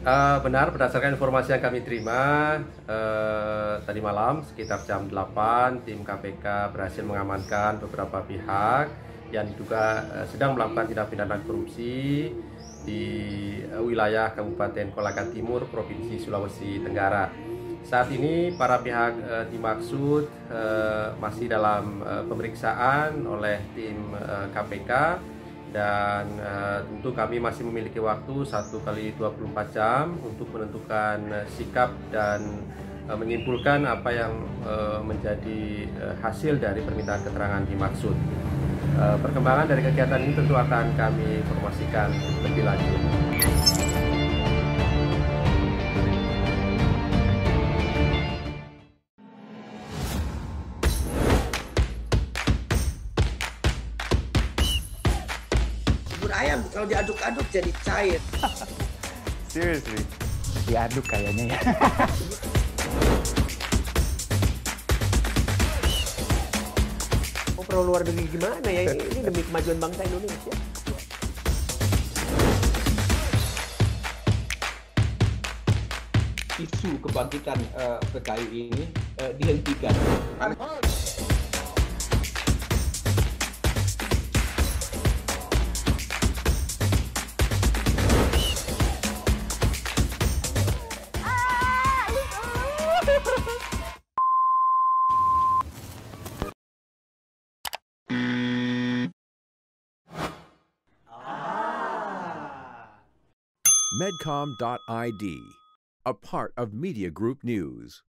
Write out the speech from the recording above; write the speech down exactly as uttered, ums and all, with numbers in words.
Uh, benar, berdasarkan informasi yang kami terima uh, tadi malam sekitar jam delapan, tim K P K berhasil mengamankan beberapa pihak yang diduga uh, sedang melakukan tindak pidana korupsi di uh, wilayah Kabupaten Kolaka Timur, Provinsi Sulawesi Tenggara. Saat ini para pihak uh, dimaksud uh, masih dalam uh, pemeriksaan oleh tim uh, K P K. Dan uh, tentu kami masih memiliki waktu satu kali dua puluh empat jam untuk menentukan uh, sikap dan uh, menyimpulkan apa yang uh, menjadi uh, hasil dari permintaan keterangan dimaksud. Uh, perkembangan dari kegiatan ini tentu akan kami informasikan lebih lanjut. Ayam kalau diaduk-aduk jadi cair. Seriously, diaduk kayaknya ya. Oh, perlu luar negeri gimana ya? Ini demi kemajuan bangsa Indonesia. Isu kebangkitan uh, P K I ini uh, dihentikan. Medcom dot I D, a part of Media Group News.